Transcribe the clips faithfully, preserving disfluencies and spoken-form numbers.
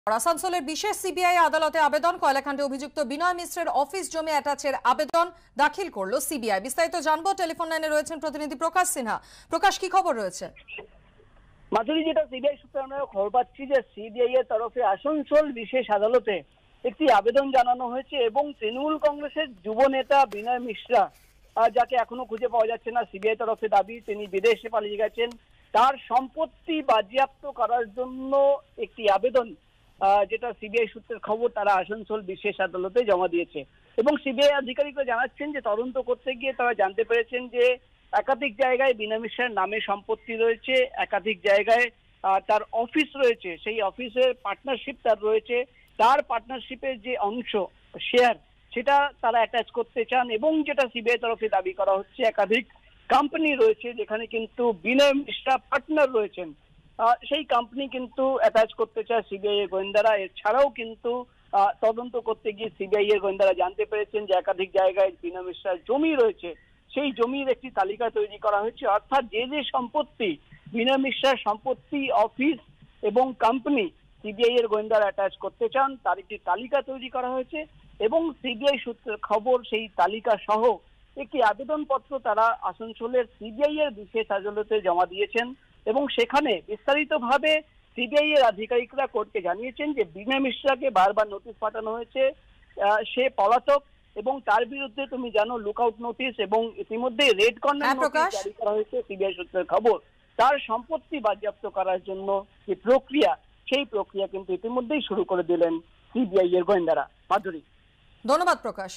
আসানসোলের বিশেষ সিবিআই আদালতে আবেদন, কয়লাকাণ্ডে অভিযুক্ত বিনয় মিশ্রের অফিস জমি অ্যাটাচের আবেদন দাখিল করলো সিবিআই। বিস্তারিত জানবো, টেলিফোন লাইনে রয়েছেন প্রতিনিধি প্রকাশ সিনহা। প্রকাশ, কি খবর রয়েছে? মাধুরী, যেটা সিবিআই সূত্রে আমরা খবর পাচ্ছি যে সিবিআই এর তরফে আসানসোল বিশেষ আদালতে একটি আবেদন জানানো হয়েছে এবং তৃণমূল কংগ্রেসের যুব নেতা বিনয় মিশ্রা, যাকে এখনো খুঁজে পাওয়া যাচ্ছে না, সিবিআই তরফে দাবি তিনি বিদেশে পালিয়ে গেছেন, তার সম্পত্তি বাজেয়াপ্ত করার জন্য একটি আবেদন, যেটা সিবিআই সূত্রের খবর, তারা আসানসোল বিশেষ আদালতে জমা দিয়েছে। এবং সিবিআই আধিকারিকরা জানাচ্ছেন যে তদন্ত করতে গিয়ে তারা জানতে পেরেছেন যে একাধিক জায়গায় বিনয় মিশ্রের নামে সম্পত্তি রয়েছে, একাধিক জায়গায় তার অফিস রয়েছে, সেই অফিসের পার্টনারশিপ তার রয়েছে, তার পার্টনারশিপের যে অংশ শেয়ার সেটা তারা অ্যাটাচ করতে চান। এবং যেটা সিবিআই তরফে দাবি করা হচ্ছে, একাধিক কোম্পানি রয়েছে যেখানে কিন্তু বিনয় মিশ্রা পার্টনার রয়েছেন, সেই কোম্পানি কিন্তু অ্যাটাচ করতে চায় সিবিআই এর গোয়েন্দারা। এছাড়াও কিন্তু তদন্ত করতে গিয়ে সিবিআই এর গোয়েন্দারা জানতে পেরেছেন যে একাধিক জায়গায় বিনয় মিশ্রার জমি রয়েছে, সেই জমির একটি তালিকা তৈরি করা হয়েছে। অর্থাৎ যে যে সম্পত্তি বিনয় মিশ্রার সম্পত্তি, অফিস এবং কোম্পানি সিবিআই এর গোয়েন্দারা অ্যাটাচ করতে চান, তার একটি তালিকা তৈরি করা হয়েছে। এবং সিবিআই সূত্রের খবর, সেই তালিকা সহ একটি আবেদনপত্র তারা আসানসোলের সিবিআই এর বিশেষ আদালতে জমা দিয়েছেন। এবং সেখানে বিস্তারিতভাবে সিবিআই এর আধিকারিকরা কোর্টকে জানিয়েছেন যে বিনয় মিশ্রাকে বারবার নোটিশ পাঠানো হয়েছে, সে পলাতক এবং তার বিরুদ্ধে তুমি জানো লুকআউট নোটিশ এবং ইতিমধ্যে রেড কর্নার নোটিশ জারি করা হয়েছে। সিবিআই সূত্রের খবর, তার সম্পত্তি বাজেয়াপ্ত করার জন্য যে প্রক্রিয়া, সেই প্রক্রিয়া কিন্তু ইতিমধ্যেই শুরু করে দিলেন সিবিআই এর গোয়েন্দারা। মাধুরী, ধন্যবাদ Prakash.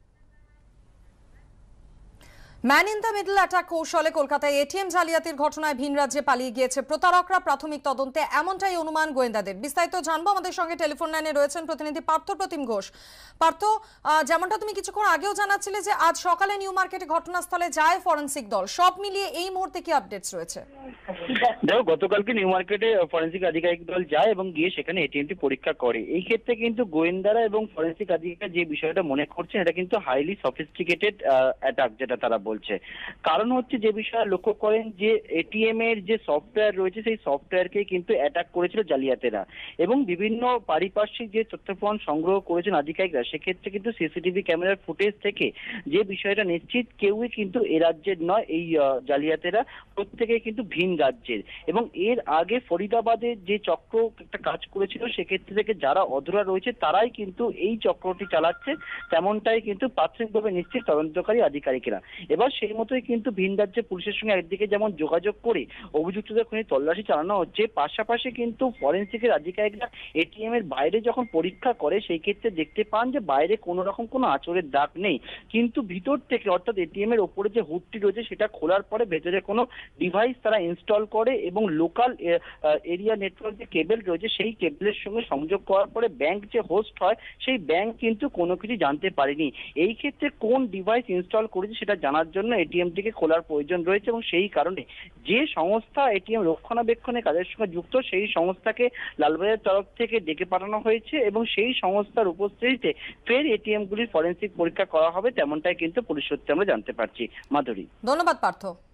Man in the middle attack কৌশলে কলকাতায় এটিএম জালিয়াতির ঘটনায় ভিন রাজ্যে পালিয়ে গিয়েছে প্রতারকরা। প্রাথমিক তদন্তে এমনটাই অনুমান গোয়েন্দাদের। বিস্তারিত জানবো, আমাদের সঙ্গে টেলিফোন লাইনে রয়েছেন প্রতিনিধি পার্থ প্রতিম ঘোষ। পার্থ, যেমনটা তুমি কিছুক্ষণ আগেও জানাচ্ছিলে যে আজ সকালে নিউ মার্কেটে ঘটনাস্থলে যায় ফরেন্সিক দল, সব মিলিয়ে এই মুহূর্তে কি আপডেটস রয়েছে? দেখো, গতকালকে নিউ মার্কেটে ফরেন্সিক আধিকারিক দল যায় এবং গিয়ে সেখানে এটিএমটি পরীক্ষা করে। এই ক্ষেত্রে কিন্তু গোয়েন্দারা এবং ফরেন্সিক আধিকারিকরা যে বিষয়টা মনে করছেন, এটা কিন্তু হাইলি সফিস্টিকেটেড অ্যাটাক, যেটা তারা বলছে। কারণ হচ্ছে যে বিষয়ে লক্ষ্য করেন যে এটিএম এর যে সফটওয়্যার রয়েছে, সেই সফটওয়্যারকে কিন্তু অ্যাটাক করেছিল জালিয়াতেরা এবং বিভিন্ন পারিপার্শ্বিক যে তথ্য প্রমাণ সংগ্রহ করেছেন আধিকারিকরা, সেক্ষেত্রে কিন্তু সিসিটিভি ক্যামেরার ফুটেজ থেকে যে বিষয়টা নিশ্চিত, কেউই কিন্তু এ রাজ্যের নয় এই জালিয়াতেরা, প্রত্যেকে কিন্তু ভিন রাজ্যের। এবং এর আগে ফরিদাবাদে যে চক্র একটা কাজ করেছিল, সেক্ষেত্রে থেকে যারা অধরা রয়েছে তারাই কিন্তু এই চক্রটি চালাচ্ছে, তেমনটাই কিন্তু প্রাথমিকভাবে নিশ্চিত তদন্তকারী আধিকারিকেরা। এবার সেই মতোই কিন্তু ভিন রাজ্যের পুলিশের সঙ্গে একদিকে যেমন যোগাযোগ করে অভিযুক্তদের খুঁজে তল্লাশি চালানো হচ্ছে, পাশাপাশি কিন্তু ফরেন্সিকের আধিকারিকরা এটিএম এর বাইরে যখন পরীক্ষা করে, সেই ক্ষেত্রে দেখতে পান যে বাইরে কোনো রকম কোনো আঁচড়ের দাগ নেই, কিন্তু ভিতর থেকে অর্থাৎ এটিএম এর ওপরে যে হুডটি রয়েছে সেটা খোলার পরে ভেতরে কোনো ডিভাইস তারা ইনস্টল করে এবং লোকাল এরিয়া নেটওয়ার্ক যে কেবল রয়েছে, সেই কেবলের সঙ্গে সংযোগ করার পরে ব্যাংক যে হোস্ট হয়, সেই ব্যাংক কিন্তু কোনো কিছু জানতে পারেনি। এই ক্ষেত্রে কোন ডিভাইস ইনস্টল করেছে সেটা জানার জন্য এটিএমটিকে খোলার প্রয়োজন রয়েছে এবং সেই কারণে যে সংস্থা এটিএম রক্ষণাবেক্ষণের কাজের সঙ্গে যুক্ত, সেই সংস্থাকে লালবাজারের তরফ থেকে ডেকে পাঠানো হয়েছে এবং সেই সংস্থার উপস্থিতিতে ফের এটিএম গুলির ফরেন্সিক পরীক্ষা করা হবে, তেমনটাই কিন্তু পুলিশ সূত্রে আমরা জানতে পারছি। মাধুরী, ধন্যবাদ পার্থ।